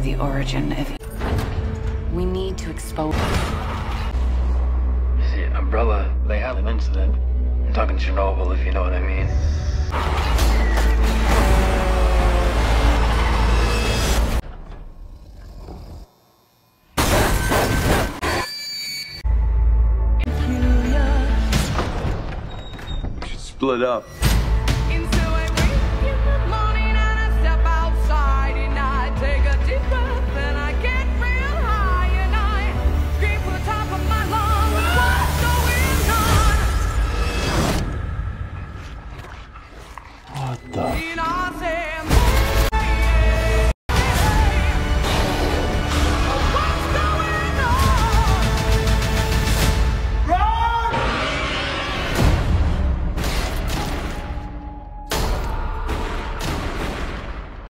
the origin of it. We need to expose. See, Umbrella, they had an incident. I'm talking Chernobyl, if you know what I mean. We should split up.